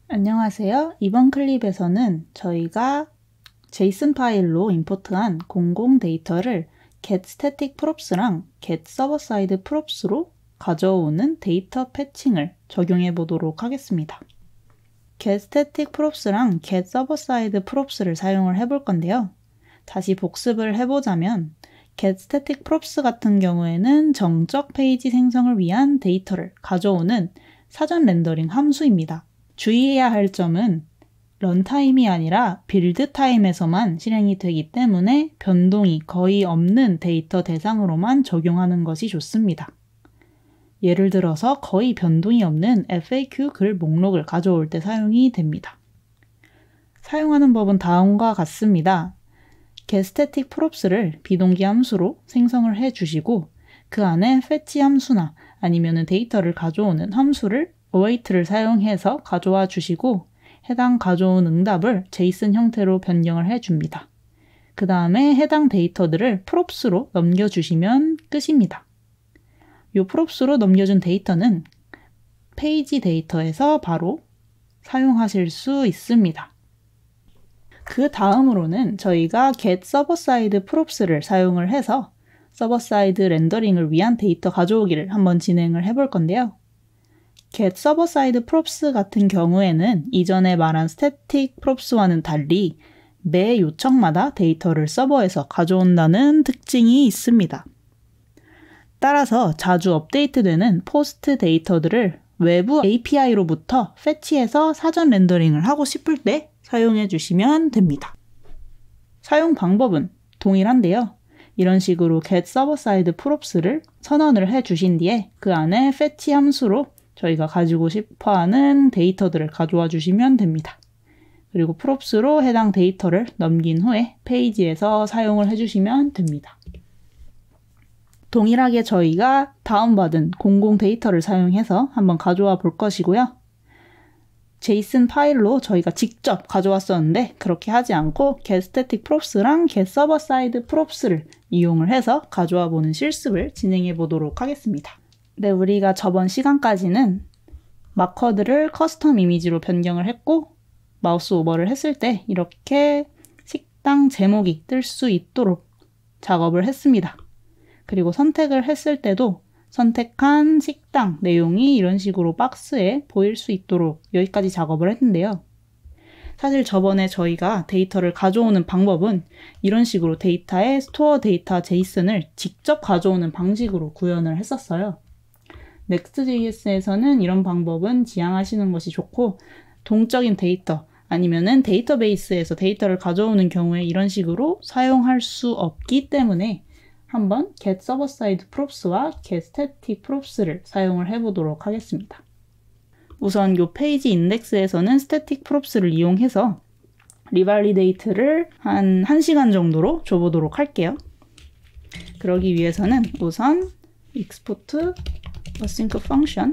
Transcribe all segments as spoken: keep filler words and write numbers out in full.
안녕하세요. 이번 클립에서는 저희가 제이슨 파일로 임포트한 공공 데이터를 getStaticProps랑 getServerSideProps로 가져오는 데이터 패칭을 적용해 보도록 하겠습니다. getStaticProps랑 getServerSideProps를 사용을 해볼 건데요. 다시 복습을 해보자면 getStaticProps 같은 경우에는 정적 페이지 생성을 위한 데이터를 가져오는 사전 렌더링 함수입니다. 주의해야 할 점은 런타임이 아니라 빌드 타임에서만 실행이 되기 때문에 변동이 거의 없는 데이터 대상으로만 적용하는 것이 좋습니다. 예를 들어서 거의 변동이 없는 에프에이큐 글 목록을 가져올 때 사용이 됩니다. 사용하는 법은 다음과 같습니다. getStaticProps를 비동기 함수로 생성을 해주시고 그 안에 fetch 함수나 아니면 데이터를 가져오는 함수를 await를 사용해서 가져와 주시고 해당 가져온 응답을 제이슨 형태로 변경을 해줍니다. 그 다음에 해당 데이터들을 props로 넘겨주시면 끝입니다. 이 props로 넘겨준 데이터는 페이지 데이터에서 바로 사용하실 수 있습니다. 그 다음으로는 저희가 getServerSideProps를 사용을 해서 서버사이드 렌더링을 위한 데이터 가져오기를 한번 진행을 해볼 건데요. getServerSideProps 같은 경우에는 이전에 말한 staticProps와는 달리 매 요청마다 데이터를 서버에서 가져온다는 특징이 있습니다. 따라서 자주 업데이트되는 포스트 데이터들을 외부 에이피아이로부터 패치해서 사전 렌더링을 하고 싶을 때 사용해 주시면 됩니다. 사용 방법은 동일한데요. 이런 식으로 getServerSideProps를 선언을 해 주신 뒤에 그 안에 fetch 함수로 저희가 가지고 싶어하는 데이터들을 가져와 주시면 됩니다. 그리고 props로 해당 데이터를 넘긴 후에 페이지에서 사용을 해주시면 됩니다. 동일하게 저희가 다운받은 공공 데이터를 사용해서 한번 가져와 볼 것이고요. 제이슨 파일로 저희가 직접 가져왔었는데 그렇게 하지 않고 getStaticProps랑 getServerSideProps를 이용을 해서 가져와 보는 실습을 진행해 보도록 하겠습니다. 네, 우리가 저번 시간까지는 마커들을 커스텀 이미지로 변경을 했고 마우스 오버를 했을 때 이렇게 식당 제목이 뜰 수 있도록 작업을 했습니다. 그리고 선택을 했을 때도 선택한 식당 내용이 이런 식으로 박스에 보일 수 있도록 여기까지 작업을 했는데요. 사실 저번에 저희가 데이터를 가져오는 방법은 이런 식으로 데이터의 스토어 데이터 제이슨을 직접 가져오는 방식으로 구현을 했었어요. 넥스트제이에스에서는 이런 방법은 지양하시는 것이 좋고 동적인 데이터 아니면은 데이터베이스에서 데이터를 가져오는 경우에 이런 식으로 사용할 수 없기 때문에 한번 getServerSideProps와 getStaticProps를 사용을 해보도록 하겠습니다. 우선 이 페이지 인덱스에서는 staticProps를 이용해서 리발리데이트를 한 1시간 정도로 줘보도록 할게요. 그러기 위해서는 우선 export async function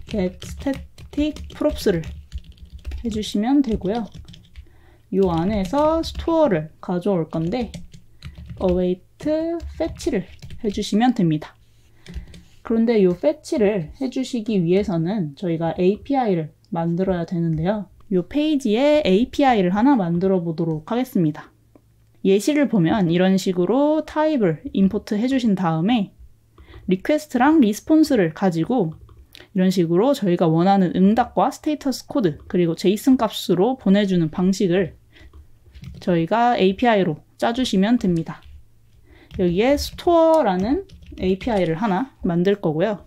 getStaticProps를 해주시면 되고요. 이 안에서 store를 가져올 건데 await fetch를 해주시면 됩니다. 그런데 이 fetch를 해주시기 위해서는 저희가 에이피아이를 만들어야 되는데요. 이 페이지에 에이피아이를 하나 만들어 보도록 하겠습니다. 예시를 보면 이런 식으로 타입을 임포트 해주신 다음에 리퀘스트랑 리스폰스를 가지고 이런 식으로 저희가 원하는 응답과 스테이터스 코드 그리고 제이슨 값으로 보내주는 방식을 저희가 에이피아이로 짜주시면 됩니다. 여기에 store라는 에이피아이를 하나 만들 거고요.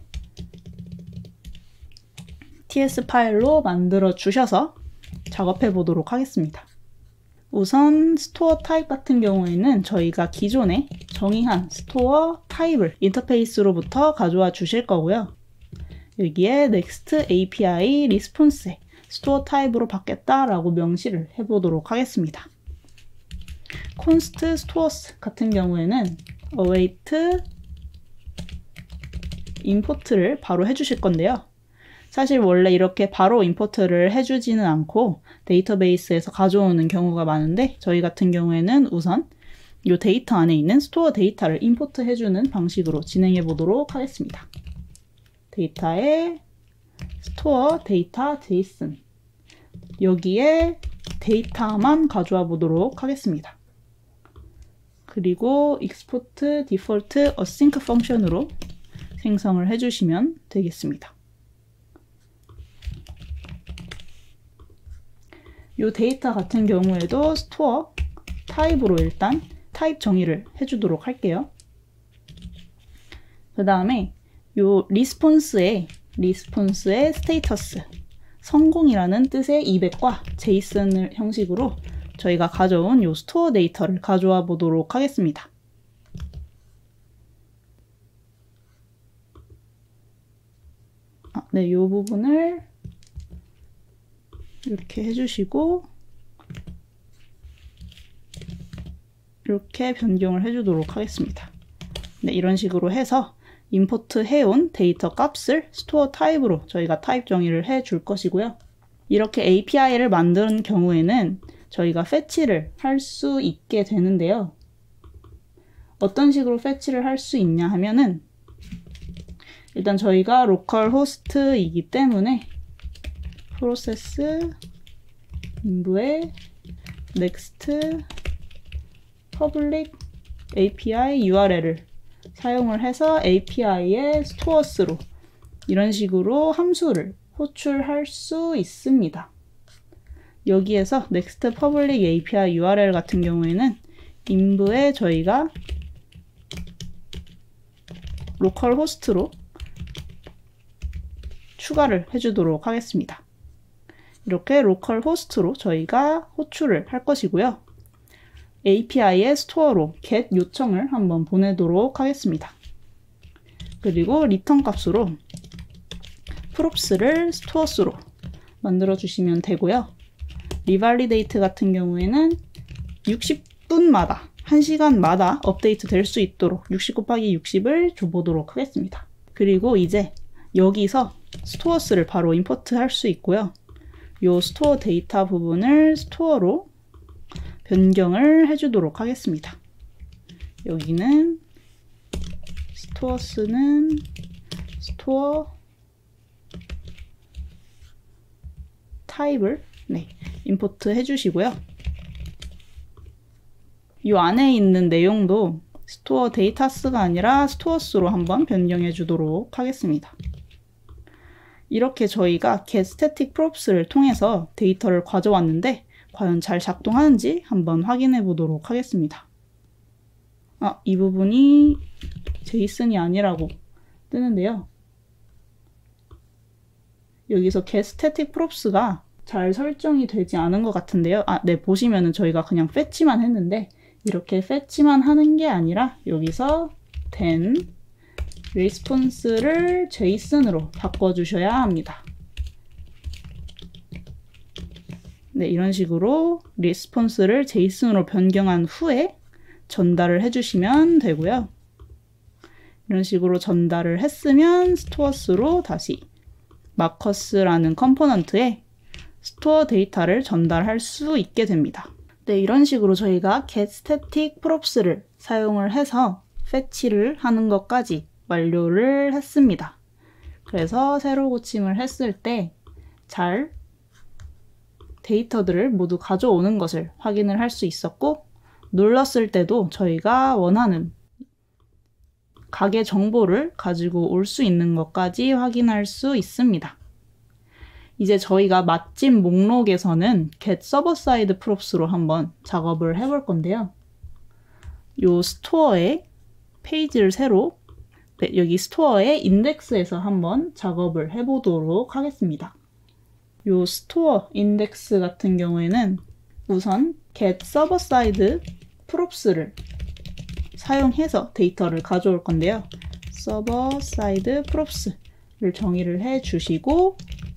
티에스 파일로 만들어 주셔서 작업해 보도록 하겠습니다. 우선 store 타입 같은 경우에는 저희가 기존에 정의한 store 타입을 인터페이스로부터 가져와 주실 거고요. 여기에 next 에이피아이 response에 store 타입으로 받겠다라고 명시를 해보도록 하겠습니다. const stores 같은 경우에는 await import를 바로 해주실 건데요. 사실 원래 이렇게 바로 임포트를 해주지는 않고 데이터베이스에서 가져오는 경우가 많은데 저희 같은 경우에는 우선 이 데이터 안에 있는 스토어 데이터를 임포트 해주는 방식으로 진행해 보도록 하겠습니다. 데이터에 스토어 데이터 제이슨 여기에 데이터만 가져와 보도록 하겠습니다. 그리고 export default async 펑션으로 생성을 해주시면 되겠습니다. 이 데이터 같은 경우에도 스토어 타입으로 일단 타입 정의를 해주도록 할게요. 그 다음에 이 리스폰스의 리스폰스의 스테이터스 성공이라는 뜻의 이백과 제이슨 형식으로 저희가 가져온 이 스토어 데이터를 가져와 보도록 하겠습니다. 아, 네, 이 부분을 이렇게 해주시고 이렇게 변경을 해주도록 하겠습니다. 네, 이런 식으로 해서 임포트 해온 데이터 값을 스토어 타입으로 저희가 타입 정의를 해줄 것이고요. 이렇게 에이피아이를 만드는 경우에는 저희가 패치를 할 수 있게 되는데요. 어떤 식으로 패치를 할 수 있냐 하면은 일단 저희가 로컬 호스트이기 때문에 프로세스 인부에 next public 에이피아이 유알엘을 사용을 해서 에이피아이의 스토어스로 이런 식으로 함수를 호출할 수 있습니다. 여기에서 next public 에이피아이 유알엘 같은 경우에는 인부에 저희가 로컬 호스트로 추가를 해주도록 하겠습니다. 이렇게 로컬 호스트로 저희가 호출을 할 것이고요. 에이피아이의 스토어로 get 요청을 한번 보내도록 하겠습니다. 그리고 리턴 값으로 props를 스토어스로 만들어 주시면 되고요. 리발리데이트 같은 경우에는 육십 분마다 한 시간마다 업데이트 될 수 있도록 육십 곱하기 육십을 줘보도록 하겠습니다. 그리고 이제 여기서 스토어스를 바로 임포트 할 수 있고요. 이 스토어 데이터 부분을 스토어로 변경을 해주도록 하겠습니다. 여기는 스토어스는 스토어 타입을 네, 임포트 해주시고요. 이 안에 있는 내용도 스토어 데이터스가 아니라 스토어스로 한번 변경해 주도록 하겠습니다. 이렇게 저희가 getStaticProps를 통해서 데이터를 가져왔는데 과연 잘 작동하는지 한번 확인해 보도록 하겠습니다. 아, 이 부분이 제이슨이 아니라고 뜨는데요. 여기서 getStaticProps가 잘 설정이 되지 않은 것 같은데요. 아, 네, 보시면은 저희가 그냥 fetch만 했는데 이렇게 fetch만 하는 게 아니라 여기서 then response를 제이슨으로 바꿔주셔야 합니다. 네, 이런 식으로 response를 제이슨으로 변경한 후에 전달을 해주시면 되고요. 이런 식으로 전달을 했으면 스토어스로 다시 마커스라는 컴포넌트에 스토어 데이터를 전달할 수 있게 됩니다. 네, 이런 식으로 저희가 getStaticProps를 사용을 해서 fetch를 하는 것까지 완료를 했습니다. 그래서 새로 고침을 했을 때 잘 데이터들을 모두 가져오는 것을 확인을 할 수 있었고, 눌렀을 때도 저희가 원하는 가게 정보를 가지고 올 수 있는 것까지 확인할 수 있습니다. 이제 저희가 맛집 목록에서는 get server side props로 한번 작업을 해볼 건데요. 요 스토어에 페이지를 새로 여기 스토어의 인덱스에서 한번 작업을 해보도록 하겠습니다. 요 스토어 인덱스 같은 경우에는 우선 get server side props를 사용해서 데이터를 가져올 건데요. server side props를 정의를 해주시고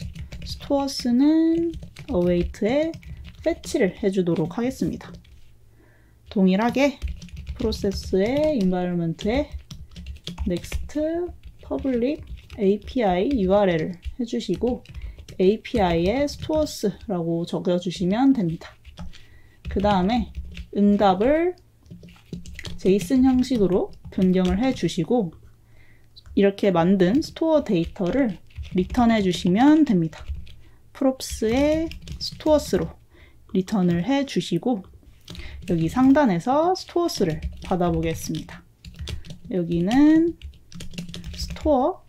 스토어스는 await에 fetch를 해주도록 하겠습니다. 동일하게 프로세스의 environment에 next public 에이피아이 유알엘을 해주시고 에이피아이에 스토어스라고 적어주시면 됩니다. 그 다음에 응답을 제이슨 형식으로 변경을 해주시고 이렇게 만든 스토어 데이터를 리턴해 주시면 됩니다. props의 스토어스로 리턴을 해 주시고 여기 상단에서 스토어스를 받아보겠습니다. 여기는 스토어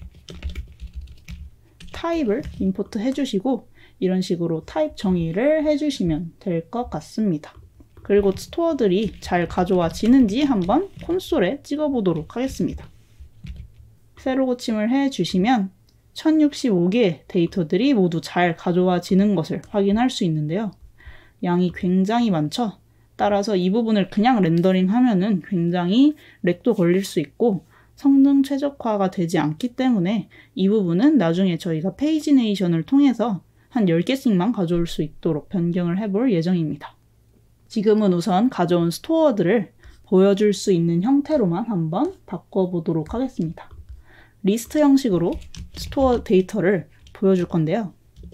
타입을 임포트 해주시고 이런 식으로 타입 정의를 해주시면 될 것 같습니다. 그리고 스토어들이 잘 가져와지는지 한번 콘솔에 찍어보도록 하겠습니다. 새로 고침을 해주시면 천육십오 개의 데이터들이 모두 잘 가져와지는 것을 확인할 수 있는데요. 양이 굉장히 많죠? 따라서 이 부분을 그냥 렌더링 하면은 굉장히 렉도 걸릴 수 있고 성능 최적화가 되지 않기 때문에 이 부분은 나중에 저희가 페이지네이션을 통해서 한 열 개씩만 가져올 수 있도록 변경을 해볼 예정입니다. 지금은 우선 가져온 스토어들을 보여줄 수 있는 형태로만 한번 바꿔보도록 하겠습니다. 리스트 형식으로 스토어 데이터를 보여줄 건데요.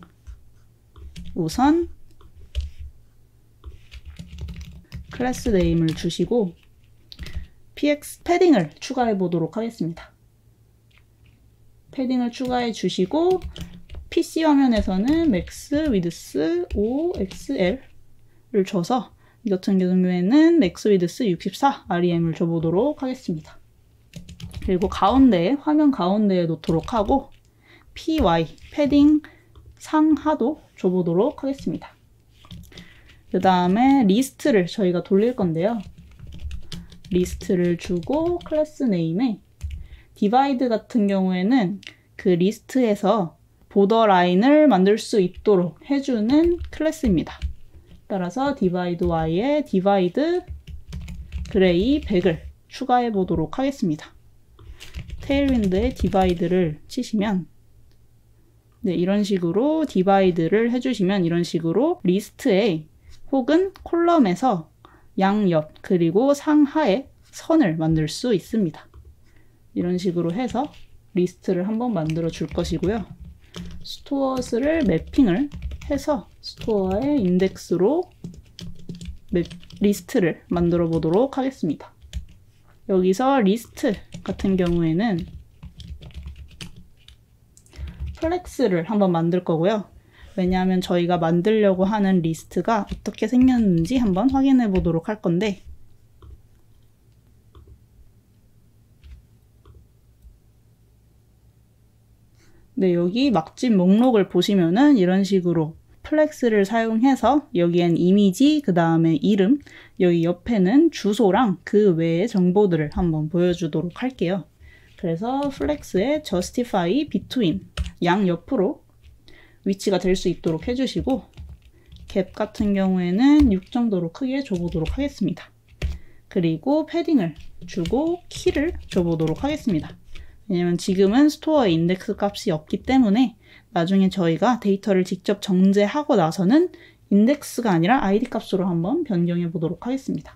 우선 클래스 네임을 주시고 px 패딩을 추가해 보도록 하겠습니다. 패딩을 추가해 주시고 피씨 화면에서는 max, width, 오엑스엘을 줘서 이 같은 경우에는 max, width 육십사 알이엠을 줘보도록 하겠습니다. 그리고 가운데에 화면 가운데에 놓도록 하고 py 패딩 상하도 줘보도록 하겠습니다. 그 다음에 리스트를 저희가 돌릴 건데요. 리스트를 주고 클래스 네임에 디바이드 같은 경우에는 그 리스트에서 보더 라인을 만들 수 있도록 해주는 클래스입니다. 따라서 디바이드 y에 디바이드 그레이 백을 추가해 보도록 하겠습니다. 테일윈드에 디바이드를 치시면 네, 이런 식으로 디바이드를 해주시면 이런 식으로 리스트에 혹은 콜럼에서 양옆 그리고 상하에 선을 만들 수 있습니다. 이런 식으로 해서 리스트를 한번 만들어 줄 것이고요. 스토어스를 매핑을 해서 스토어의 인덱스로 맵, 리스트를 만들어 보도록 하겠습니다. 여기서 리스트 같은 경우에는 플렉스를 한번 만들 거고요. 왜냐하면 저희가 만들려고 하는 리스트가 어떻게 생겼는지 한번 확인해 보도록 할 건데 네, 여기 막집 목록을 보시면은 이런 식으로 플렉스를 사용해서 여기엔 이미지, 그 다음에 이름, 여기 옆에는 주소랑 그 외의 정보들을 한번 보여주도록 할게요. 그래서 플렉스의 justify between 양옆으로 위치가 될 수 있도록 해주시고 갭 같은 경우에는 육 정도로 크게 줘보도록 하겠습니다. 그리고 패딩을 주고 키를 줘보도록 하겠습니다. 왜냐면 지금은 스토어에 인덱스 값이 없기 때문에 나중에 저희가 데이터를 직접 정제하고 나서는 인덱스가 아니라 아이디 값으로 한번 변경해 보도록 하겠습니다.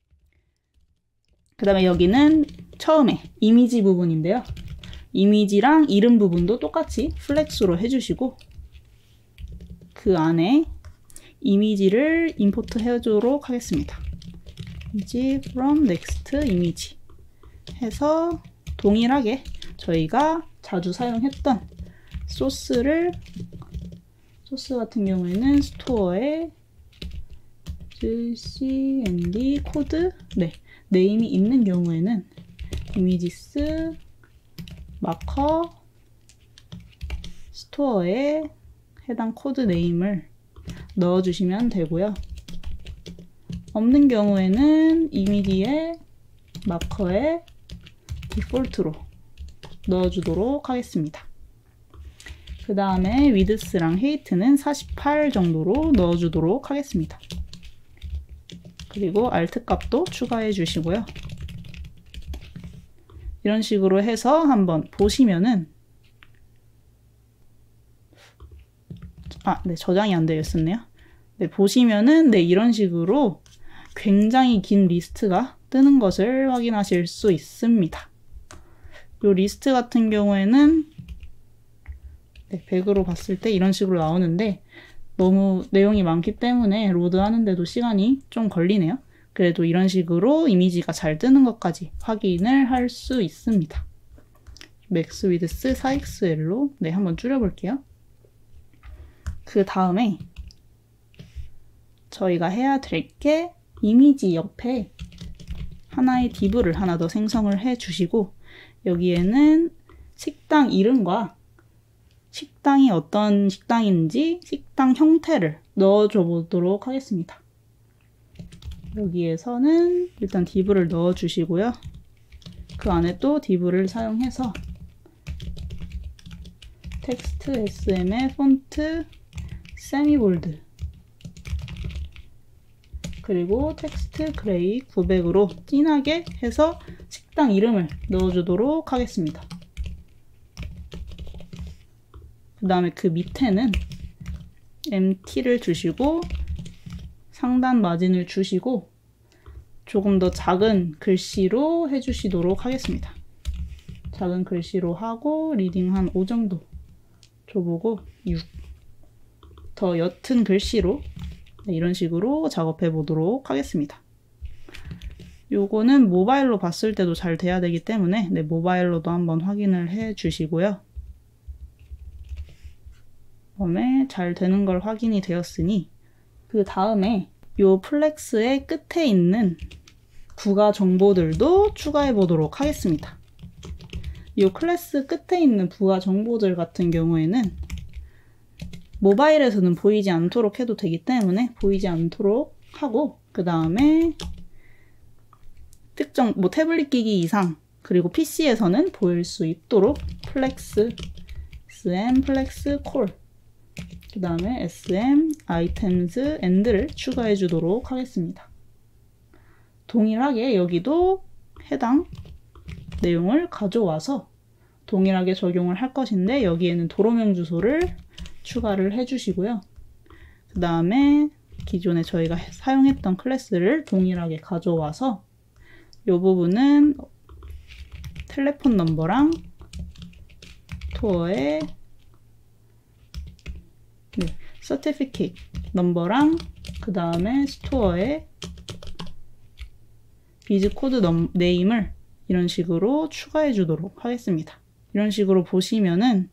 그 다음에 여기는 처음에 이미지 부분인데요. 이미지랑 이름 부분도 똑같이 플렉스로 해주시고 그 안에 이미지를 임포트 해주도록 하겠습니다. 이미지 from next image 해서 동일하게 저희가 자주 사용했던 소스를 소스 같은 경우에는 스토어에 씨엔디 코드 네 네임이 있는 경우에는 이미지스 마커 스토어에 해당 코드 네임을 넣어주시면 되고요. 없는 경우에는 이미지의 마커에 디폴트로 넣어주도록 하겠습니다. 그 다음에 위드스랑 헤이트는 사십팔 정도로 넣어주도록 하겠습니다. 그리고 알트 값도 추가해 주시고요. 이런 식으로 해서 한번 보시면은 아, 네, 저장이 안 되어 있었네요. 네, 보시면은 네, 이런 식으로 굉장히 긴 리스트가 뜨는 것을 확인하실 수 있습니다. 이 리스트 같은 경우에는 네, 백으로 봤을 때 이런 식으로 나오는데 너무 내용이 많기 때문에 로드하는데도 시간이 좀 걸리네요. 그래도 이런 식으로 이미지가 잘 뜨는 것까지 확인을 할 수 있습니다. 맥스 위드스 사 엑스엘로 네, 한번 줄여볼게요. 그 다음에 저희가 해야 될 게 이미지 옆에 하나의 div를 하나 더 생성을 해 주시고 여기에는 식당 이름과 식당이 어떤 식당인지 식당 형태를 넣어줘 보도록 하겠습니다. 여기에서는 일단 div를 넣어 주시고요. 그 안에 또 div를 사용해서 텍스트 에스엠의 폰트 세미볼드 그리고 텍스트 그레이 구백으로 진하게 해서 식당 이름을 넣어주도록 하겠습니다. 그 다음에 그 밑에는 엠티를 주시고 상단 마진을 주시고 조금 더 작은 글씨로 해주시도록 하겠습니다. 작은 글씨로 하고 리딩 한 오 정도 줘보고 육. 더 옅은 글씨로 네, 이런 식으로 작업해 보도록 하겠습니다. 요거는 모바일로 봤을 때도 잘 돼야 되기 때문에 네, 모바일로도 한번 확인을 해 주시고요. 그다음에 잘 되는 걸 확인이 되었으니 그 다음에 요 플렉스의 끝에 있는 부가 정보들도 추가해 보도록 하겠습니다. 이 클래스 끝에 있는 부가 정보들 같은 경우에는 모바일에서는 보이지 않도록 해도 되기 때문에 보이지 않도록 하고 그 다음에 특정 뭐 태블릿 기기 이상 그리고 피시에서는 보일 수 있도록 플렉스 에스엠 플렉스 콜 그 다음에 에스엠 아이템즈 엔드를 추가해 주도록 하겠습니다. 동일하게 여기도 해당 내용을 가져와서 동일하게 적용을 할 것인데 여기에는 도로명 주소를 추가를 해주시고요. 그 다음에 기존에 저희가 사용했던 클래스를 동일하게 가져와서 이 부분은 텔레폰 넘버랑 투어의 네, 서티피케이트 넘버랑 그 다음에 스토어의 비즈 코드 넘, 네임을 이런 식으로 추가해 주도록 하겠습니다. 이런 식으로 보시면은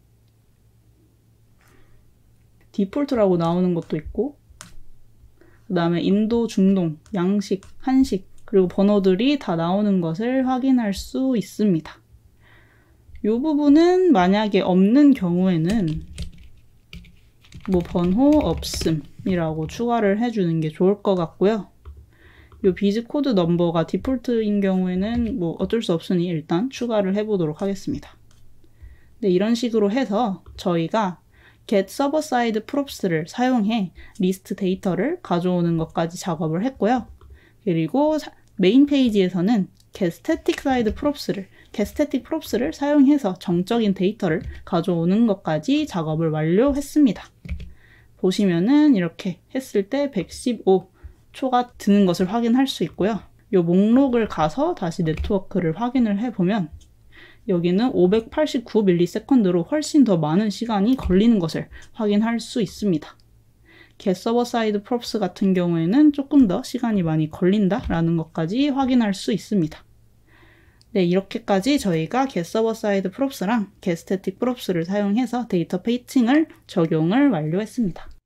디폴트라고 나오는 것도 있고 그 다음에 인도, 중동, 양식, 한식 그리고 번호들이 다 나오는 것을 확인할 수 있습니다. 이 부분은 만약에 없는 경우에는 뭐 번호 없음이라고 추가를 해주는 게 좋을 것 같고요. 이 비즈 코드 넘버가 디폴트인 경우에는 뭐 어쩔 수 없으니 일단 추가를 해보도록 하겠습니다. 네, 이런 식으로 해서 저희가 get server side props를 사용해 리스트 데이터를 가져오는 것까지 작업을 했고요. 그리고 사, 메인 페이지에서는 get static side props를 get static props를 사용해서 정적인 데이터를 가져오는 것까지 작업을 완료했습니다. 보시면은 이렇게 했을 때 백십오 초가 드는 것을 확인할 수 있고요. 이 목록을 가서 다시 네트워크를 확인을 해보면 여기는 오백팔십구 밀리세컨드로 훨씬 더 많은 시간이 걸리는 것을 확인할 수 있습니다. get server side props 같은 경우에는 조금 더 시간이 많이 걸린다라는 것까지 확인할 수 있습니다. 네, 이렇게까지 저희가 get server side props랑 get static props를 사용해서 데이터 페이칭을 적용을 완료했습니다.